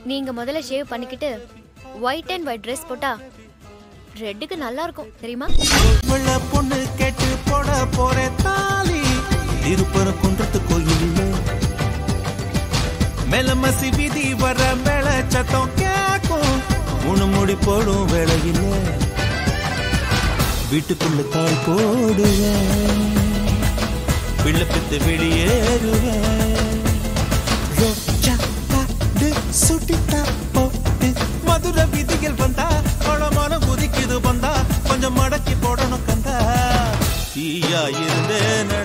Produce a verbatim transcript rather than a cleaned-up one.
நீங்க முதல்ல ஷேவ் பண்ணிக்கிட்டு ஒயிட் அண்ட் ஒயிட் ட்ரெஸ் போட்டா ரெட்டுக்கு நல்லா இருக்கும் தெரியுமா? வெள்ள பொண்ணு கேட்டு போட போற தாலி திருப்பரங்குன்றத்து கோயில்ல மேலமசி வீதி வர மேல சத்தம் கேக்கும் உணு முடி போடும் வேளையில வீட்டுக்குள்ள கால் போடுவேன் பிள்ளை பித்து வெளியேறுவேன் சுட்டிட்டா போட்டு மதுர விதிகள் வந்தா பழமான குதிக்குது வந்தா கொஞ்சம் மடக்கி போடணும் கந்தா தீயா இருந்தேன்